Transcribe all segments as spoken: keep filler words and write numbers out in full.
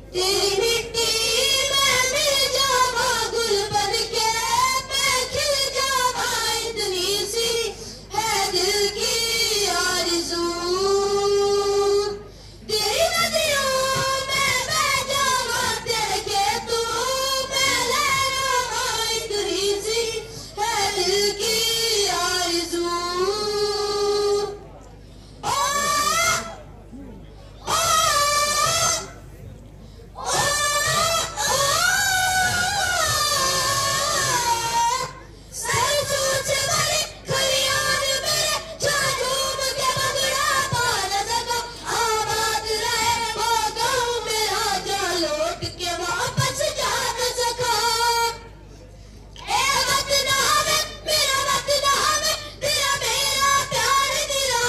तेरी मिट्टी मैं मिल जावा, गुल बन के मैं खिल जावा, इतनी सी है दिल की आरज़ू। तेरी नदियों में बह जावा, तेरे खेतों में लहरावा, इतनी सी है दिल की आरज़ू।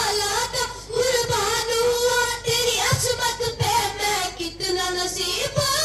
नसीब